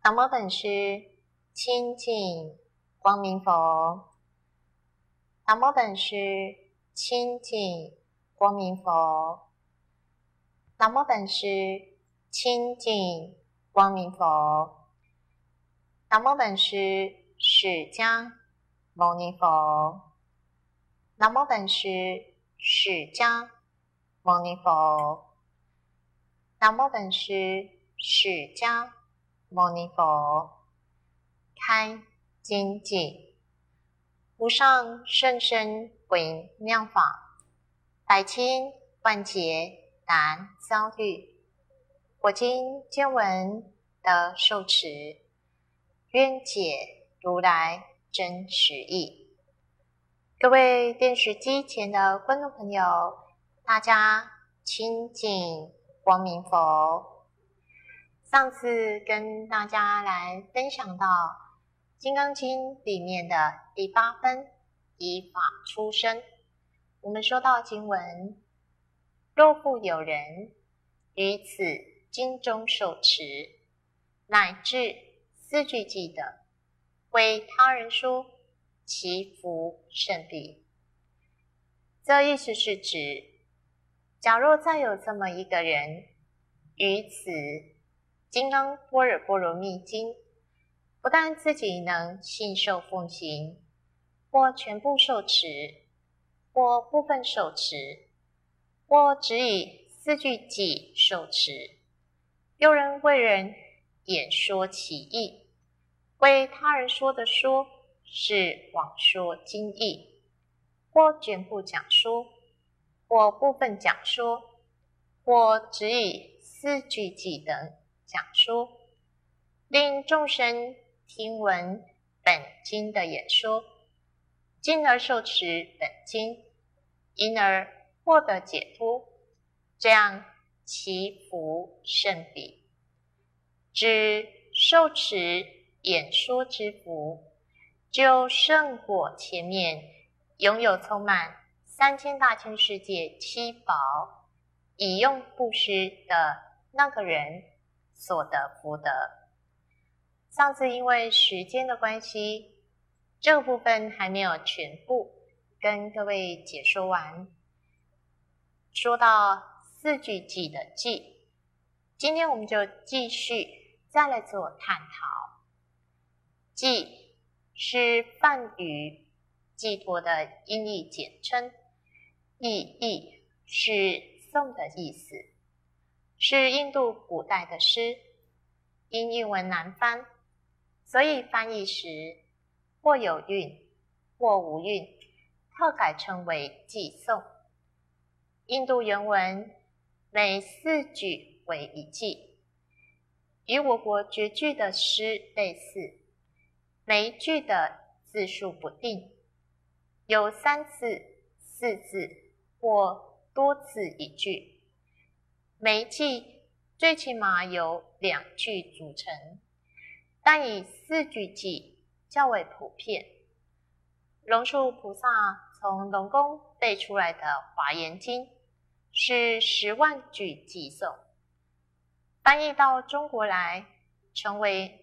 南无本师清净光明佛。南无本师清净光明佛。南无本师清净光明佛。南无本师释迦牟尼佛。南无本师释迦牟尼佛。南无本师释迦牟尼佛。开精进，无上甚深微妙法，百千万劫难遭遇。我今见闻得受持，愿解如来真实义。各位电视机前的观众朋友，大家亲近光明佛。上次跟大家来分享到《金刚经》里面的第8分依法出生。我们说到经文，若复有人于此经中受持，乃至4句记得，为他人说，其福甚彼。这意思是指，假若再有这么一个人，于此金刚般若波罗蜜经不但自己能信受奉行，或全部受持，或部分受持，或只以4句偈受持，又人为人演说其意，为他人说的说是广说经义，或全部讲说，或部分讲说，或只以4句偈等讲说，令众生听闻本经的演说，进而受持本经，因而获得解脱，这样其福甚彼。指受持演说之福，就胜过前面拥有充满3000大千世界7宝以用布施的那个人所得福德。上次因为时间的关系，这个部分还没有全部跟各位解说完。说到4句偈的偈，今天我们就继续再来做探讨。偈是梵语寄托的音译简称，译是颂的意思，是印度古代的诗，因英文难翻，所以翻译时或有韵或无韵，特改称为偈颂。印度原文每4句为1偈，与我国绝句的诗类似，每一句的字数不定，有3字、4字或多字一句，每一偈最起码有2句组成，但以4句偈较为普遍。龙树菩萨从龙宫背出来的《华严经》是10万句偈颂，翻译到中国来成为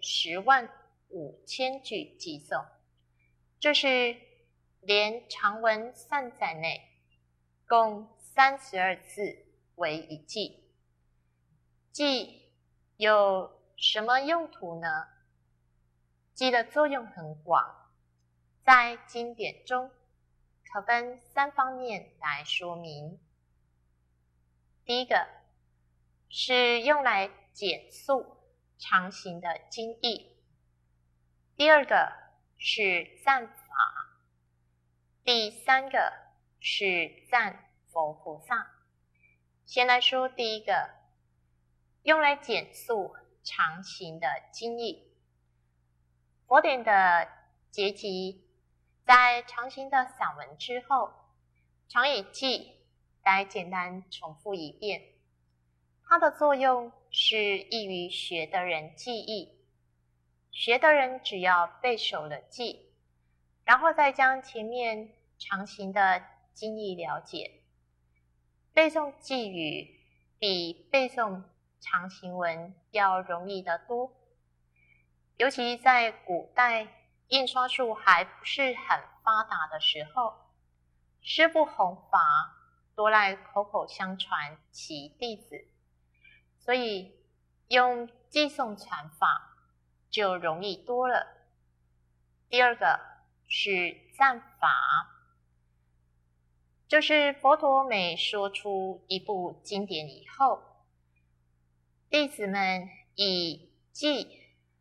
105000句偈颂，这是连长文3载内共32字为1偈。偈有什么用途呢？偈的作用很广，在经典中可分3方面来说明。第一个是用来简述常行的经义，第二个是赞法，第三个是赞佛菩萨。先来说第一个，用来简述常行的经义。佛典的结集在常行的散文之后，常以偈来简单重复一遍。它的作用是易于学的人记忆，学的人只要背熟了偈，然后再将前面常行的经义了解。背诵偈语比背诵常行文要容易得多。 尤其在古代印刷术还不是很发达的时候，师父弘法多赖口口相传其弟子，所以用寄送传法就容易多了。第二个是赞法，就是佛陀每说出一部经典以后，弟子们以记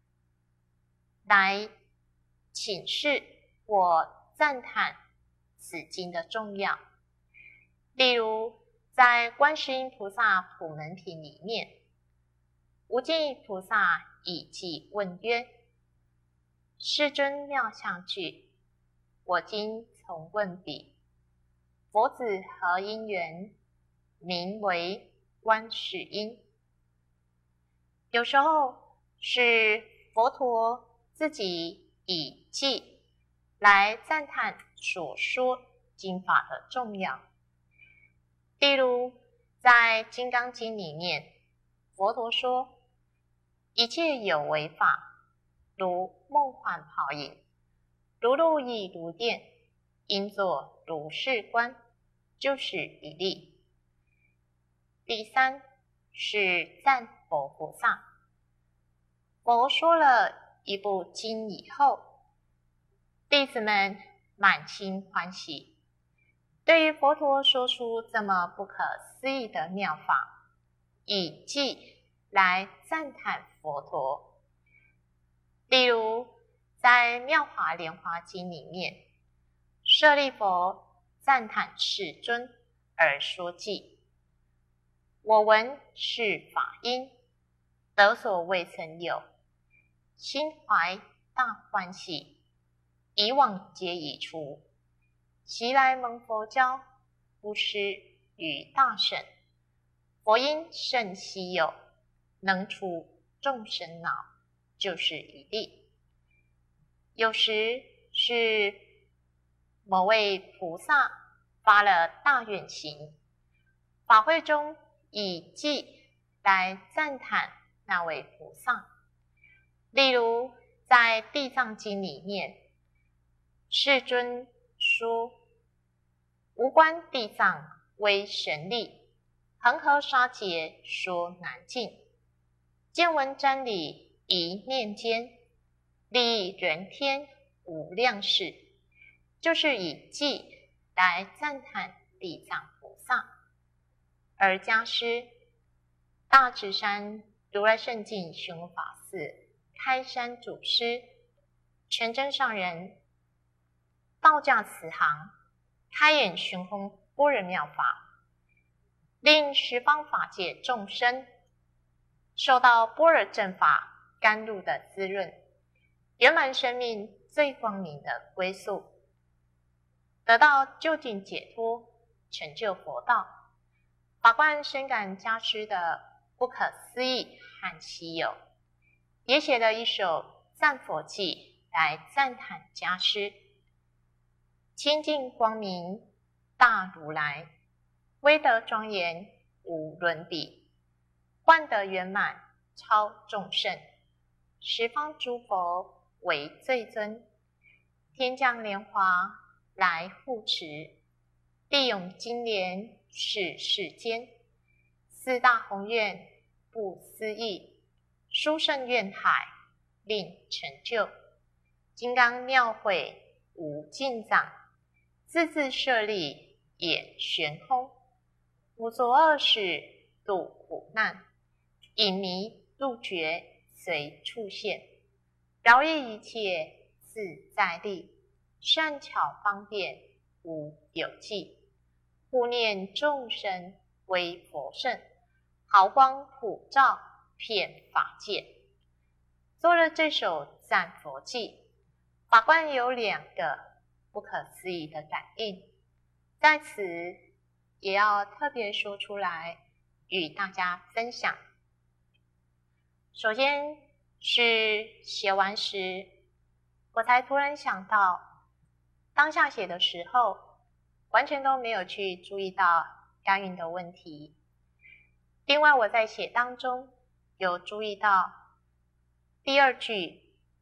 来请示或赞叹此经的重要。例如在观世音菩萨普门品里面，无尽意菩萨以记问曰：世尊妙相具，我今从问彼，佛子何因缘，名为观世音。有时候是佛陀自己以记来赞叹所说经法的重要。例如在《金刚经》里面，佛陀说：一切有为法，如梦幻泡影，如露亦如电，应作如是观，就是一例。第三是赞佛菩萨。佛说了一部经以后，弟子们满心欢喜，对于佛陀说出这么不可思议的妙法，以记来赞叹佛陀。例如在《妙华莲华经》里面，舍利佛赞叹世尊而说记：我闻是法音，得所未曾有，心怀大欢喜，以往皆已除，昔来蒙佛教，不施与大圣，佛音甚稀有，能除众生恼，就是一例。有时是某位菩萨发了大愿行，法会中以记来赞叹那位菩萨。例如在《地藏经》里面，世尊说：无观地藏威神力，恒河沙劫说难尽，见闻瞻礼一念间，利益人天无量事，就是以记来赞叹地藏菩萨。而家师大智山如来圣境玄武法寺开山祖师全真上人道驾慈航，开演玄空般若妙法，令十方法界众生受到般若正法甘露的滋润，圆满生命最光明的归宿，得到究竟解脱，成就佛道。法观深感家师的不可思议和稀有，也写了一首赞佛记来赞叹家师：清净光明大如来，威德庄严无伦比，万德圆满超众圣，十方诸佛为最尊，天降莲华来护持，地涌金莲是世间，四大宏愿不思议，殊胜愿海令成就，金刚妙慧无尽藏，字字舍利演玄空，无作恶事度苦难，引迷入觉随处现，饶益一切自在力，善巧方便无有际，护念众生为佛圣，毫光普照遍法界。做了这首赞佛记，法官有两个不可思议的感应，在此也要特别说出来与大家分享。首先是写完时，我才突然想到，当下写的时候完全都没有去注意到押韵的问题。另外我在写当中有注意到第二句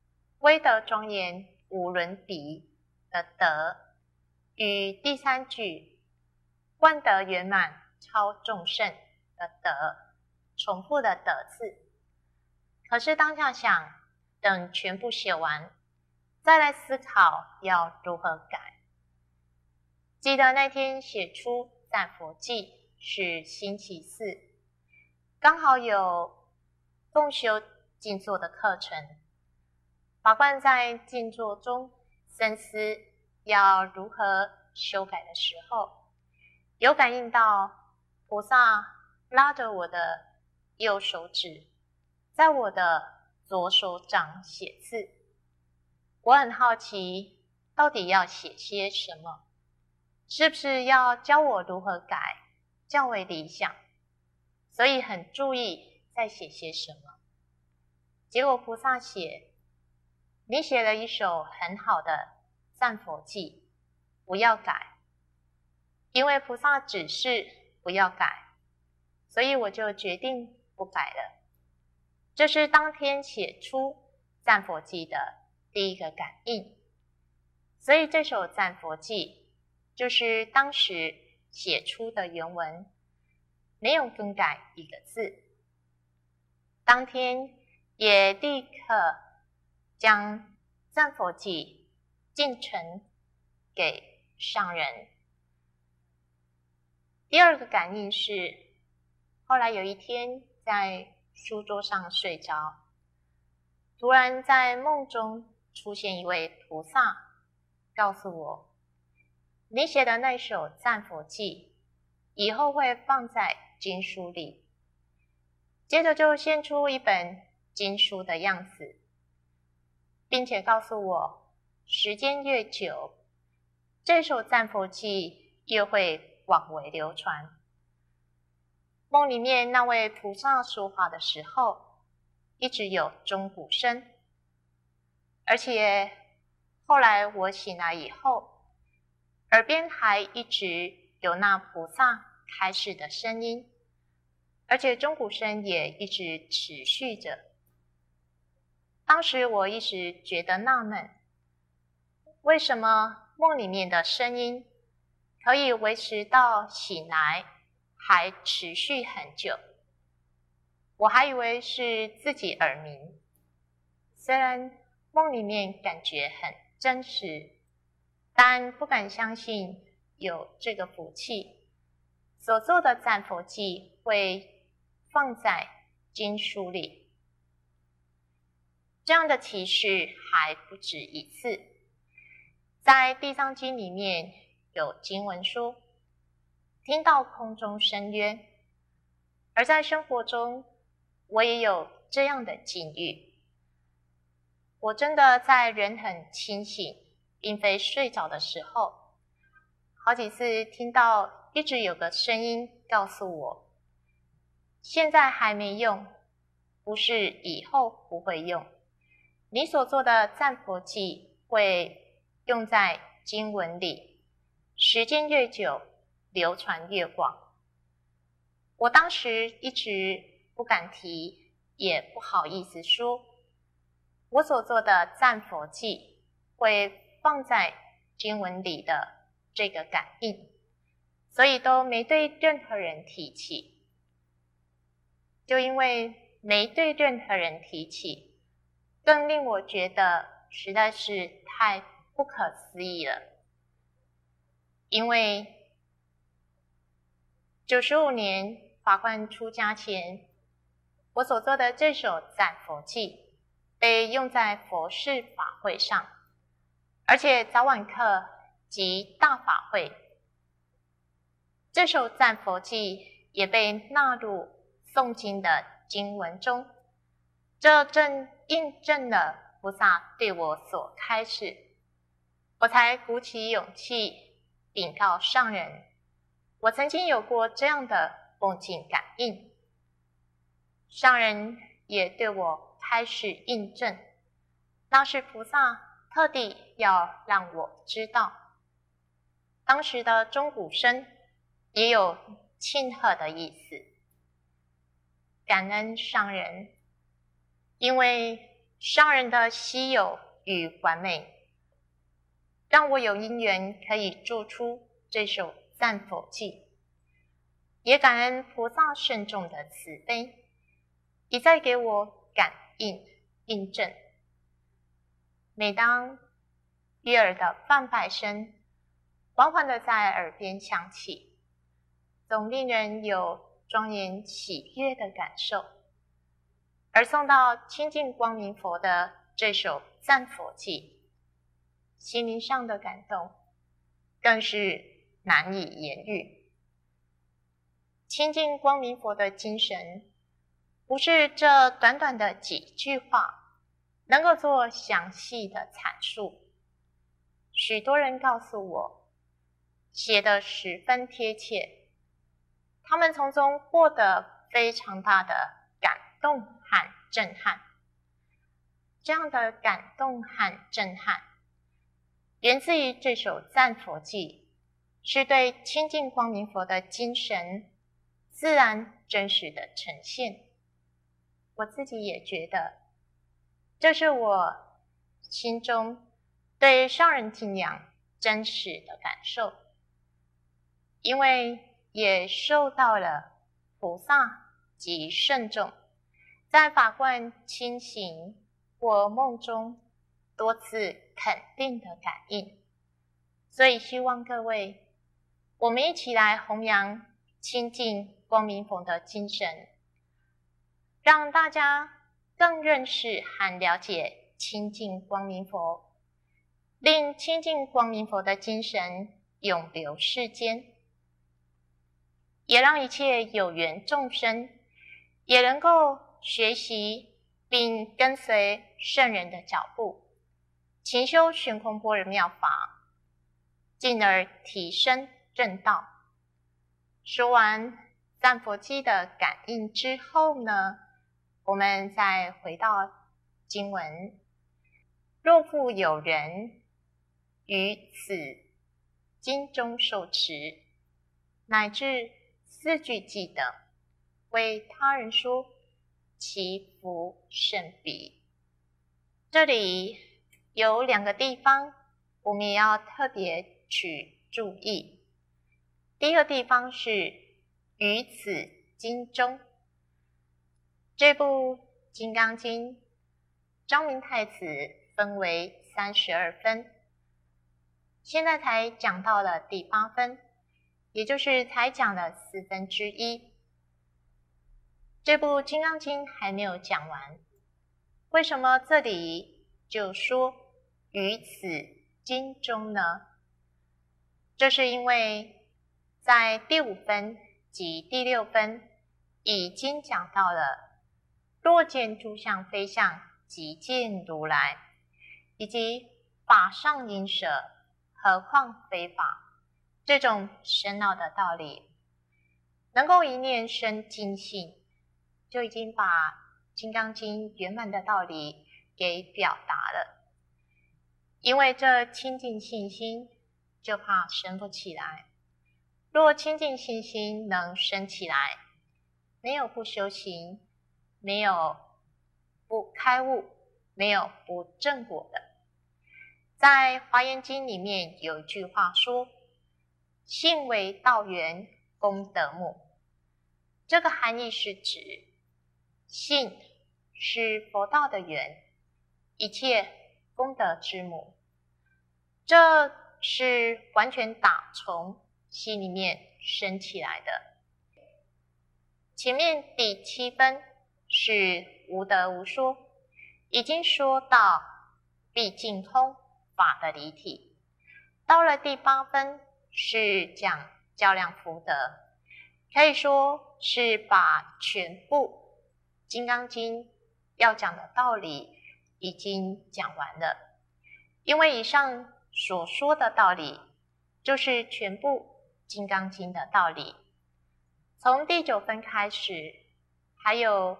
威德庄严无伦比的德，与第3句万德圆满超众圣的德重复的德字。可是当下想，等全部写完，再来思考要如何改。记得那天写出赞佛记是星期四，刚好有共修静坐的课程。法官在静坐中深思要如何修改的时候，有感应到菩萨拉着我的右手指，在我的左手掌写字。我很好奇，到底要写些什么？是不是要教我如何改较为理想？所以很注意在写些什么。结果菩萨写，你写了一首很好的赞佛记，不要改。因为菩萨指示不要改，所以我就决定不改了。这是当天写出赞佛记的第一个感应。所以这首赞佛记就是当时写出的原文，没有更改一个字。当天也立刻将赞佛记进呈给上人。第二个感应是，后来有一天在书桌上睡着，突然在梦中出现一位菩萨，告诉我，你写的那首赞佛记以后会放在经书里。接着就现出一本经书的样子，并且告诉我，时间越久，这首赞佛记越会广为流传。梦里面那位菩萨说话的时候，一直有钟鼓声，而且后来我醒来以后，耳边还一直有那菩萨开示的声音，而且钟鼓声也一直持续着。当时我一直觉得纳闷，为什么梦里面的声音可以维持到醒来还持续很久？我还以为是自己耳鸣，虽然梦里面感觉很真实，但不敢相信有这个福气，所做的赞佛记会放在经书里。这样的启示还不止一次。在地藏经里面有经文说，听到空中声曰，而在生活中我也有这样的境遇。我真的在人很清醒并非睡着的时候，好几次听到一直有个声音告诉我，现在还没用，不是以后不会用，你所做的赞佛记会用在经文里，时间越久，流传越广。我当时一直不敢提，也不好意思说，我所做的赞佛记会放在经文里的这个感应，所以都没对任何人提起。就因为没对任何人提起，更令我觉得实在是太不可思议了。因为95年法官出家前，我所做的这首赞佛记被用在佛事法会上，而且早晚课及大法会，这首赞佛记也被纳入诵经的经文中，这正印证了菩萨对我所开示，我才鼓起勇气禀告上人，我曾经有过这样的梦境感应。上人也对我开示印证，那是菩萨特地要让我知道。当时的钟鼓声也有庆贺的意思。感恩上人，因为上人的稀有与完美，让我有因缘可以做出这首赞佛偈，也感恩菩萨圣众的慈悲，一再给我感应印证。每当悦耳的梵拜声缓缓地在耳边响起，总令人有庄严喜悦的感受。而送到清净光明佛的这首赞佛偈，心灵上的感动更是难以言喻。清净光明佛的精神，不是这短短的几句话能够做详细的阐述。许多人告诉我，写得十分贴切，他们从中获得非常大的感动和震撼。这样的感动和震撼，源自于这首赞佛偈，是对清净光明佛的精神自然真实的呈现。我自己也觉得，这是我心中对上人敬仰真实的感受，因为也受到了菩萨及圣众在法观清醒或梦中多次肯定的感应，所以希望各位，我们一起来弘扬清净光明佛的精神，让大家更认识和了解清净光明佛，令清净光明佛的精神永留世间，也让一切有缘众生也能够学习并跟随圣人的脚步，勤修悬空般若妙法，进而提升正道。说完赞佛偈的感应之后呢，我们再回到经文。若复有人于此经中受持，乃至四句偈等，为他人说，其福甚彼。这里有两个地方我们也要特别去注意。第一个地方是于此经中，这部《金刚经》章名太词分为32分，现在才讲到了第8分，也就是才讲了1/4。这部《金刚经》还没有讲完，为什么这里就说于此经中呢？这是因为在第5分及第6分已经讲到了若见诸相非相，即见如来，以及法上应舍，何况非法，这种深奥的道理，能够一念生净信，就已经把《金刚经》圆满的道理给表达了。因为这清净信心就怕生不起来，若清净信心能生起来，没有不修行，没有不开悟，没有不正果的。在《华严经》里面有一句话说，信为道源，功德母。这个含义是指信是佛道的源，一切功德之母，这是完全打从心里面生起来的。前面第7分是无得无说，已经说到毕竟空法的离体，到了第8分是讲较量福德，可以说是把全部《金刚经》要讲的道理已经讲完了。因为以上所说的道理就是全部《金刚经》的道理。从第9分开始，还有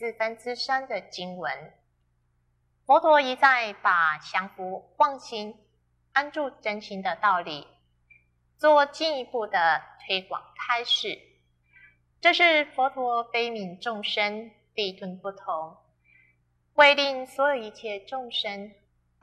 3/4的经文，佛陀一再把降伏妄心、安住真心的道理做进一步的推广开示。这是佛陀悲悯众生地顿不同，为令所有一切众生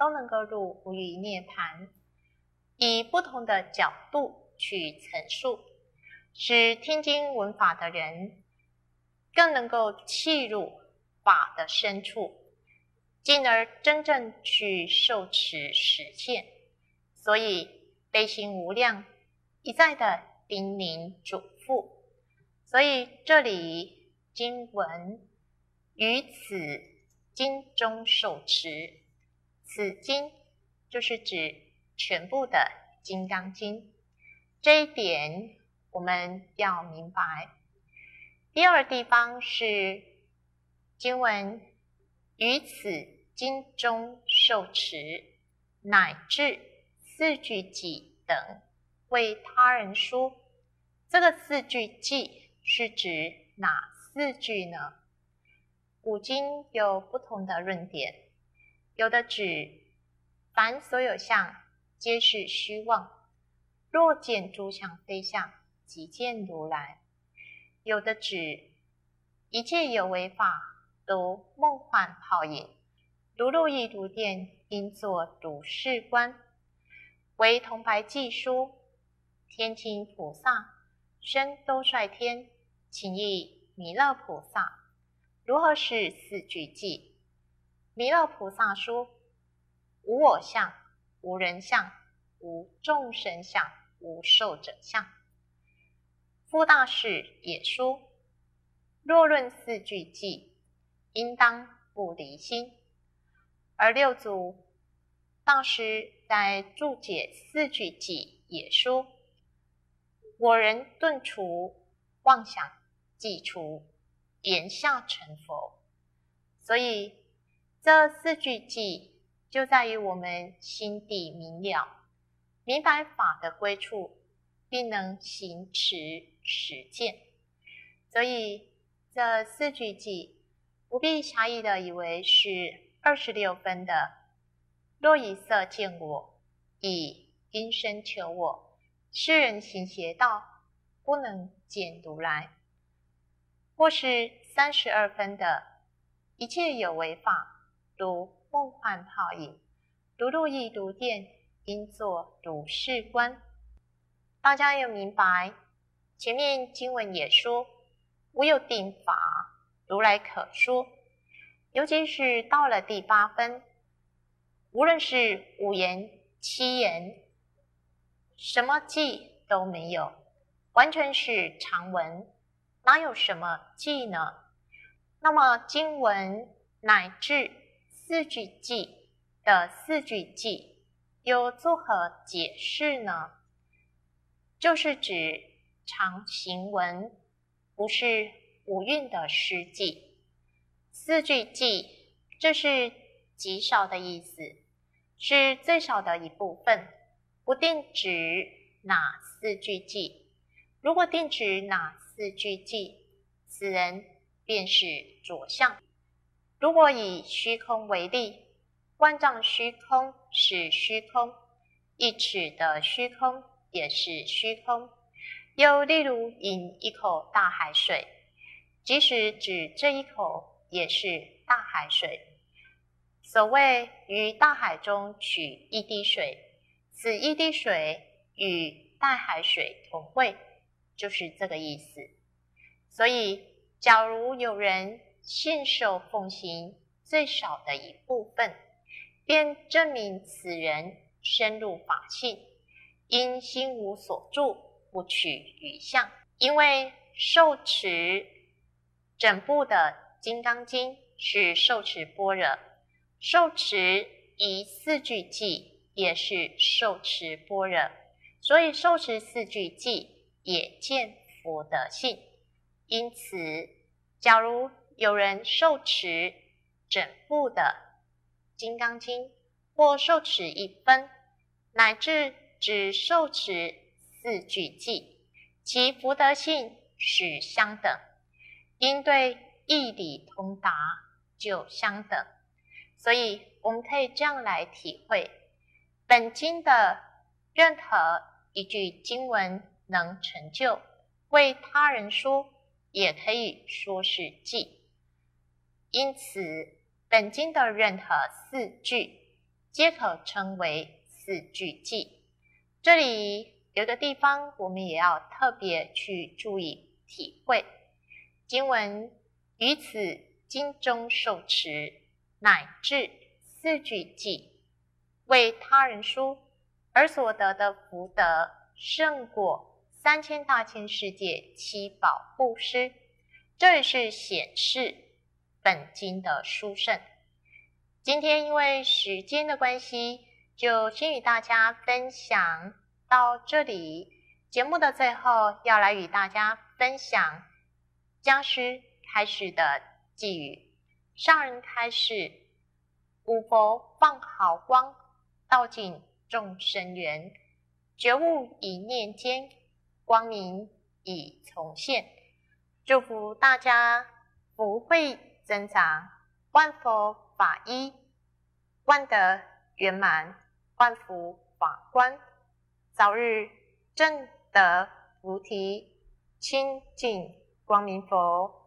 都能够入无余涅槃，以不同的角度去陈述，使听经闻法的人更能够契入法的深处，进而真正去受持实践。所以悲心无量一再的叮咛嘱咐。所以这里经文于此经中受持，此经就是指全部的《金刚经》，这一点我们要明白。第二地方是经文于此经中受持，乃至四句偈等为他人说。这个四句偈是指哪四句呢？古今有不同的论点，有的指凡所有相皆是虚妄，若见诸相非相，即见如来。有的指一切有为法都梦幻泡影，如露亦如电，应作如是观。为铜白偈说，天亲菩萨身都率天，请益弥勒菩萨。如何是四句偈？弥勒菩萨说：无我相，无人相，无众生相，无寿者相。夫大士也说：若论四句偈，应当不离心。而六祖大师在注解四句偈也说：我人顿除妄想，即除言下成佛。所以这四句偈就在于我们心地明了，明白法的归处，并能行持实践。所以这四句偈不必狭义的以为是26分的若以色见我，以音声求我，世人行邪道，不能见如来，或是32分的一切有为法如梦幻泡影，如露亦如电，应作如是观。大家有明白？前面经文也说，无有定法，如来可说。尤其是到了第8分，无论是5言、7言，什么偈都没有，完全是常文，哪有什么偈呢？那么经文乃至四句偈的四句偈又作何解释呢？就是指常行文，不是五蕴的诗偈。四句偈这是极少的意思，是最少的一部分，不定指哪四句偈。如果定指哪四句偈，此人便是着相。如果以虚空为例，万丈虚空是虚空，1尺的虚空也是虚空。又例如饮一口大海水，即使指这一口也是大海水。所谓于大海中取一滴水，此一滴水与大海水同味，就是这个意思。所以假如有人信受奉行最少的一部分，便证明此人深入法性，因心无所住，不取余相。因为受持整部的《金刚经》是受持般若，受持一四句偈也是受持般若，所以受持四句偈也见佛的性。因此假如有人受持整部的《金刚经》，或受持1分，乃至只受持四句偈，其福德性是相等，因对义理通达就相等。所以我们可以这样来体会，本经的任何一句经文能成就，为他人说，也可以说是偈。因此本经的任何4句皆可称为四句偈。这里有个地方我们也要特别去注意体会，经文于此经中受持，乃至四句偈，为他人书而所得的福德，胜过3000大千世界七宝布施。这也是显示本经的殊胜。今天因为时间的关系，就先与大家分享到这里。节目的最后，要来与大家分享讲师开示的寄语。上人开示：五佛放好光，道尽众生缘，觉悟一念间，光明已从现。祝福大家福慧增长，万佛法依，万德圆满，万福法观，早日证得菩提，亲近光明佛。